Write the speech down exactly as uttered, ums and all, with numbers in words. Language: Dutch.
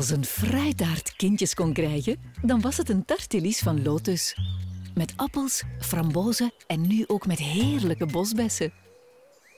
Als een fruitaard kindjes kon krijgen, dan was het een tartelies van Lotus. Met appels, frambozen en nu ook met heerlijke bosbessen.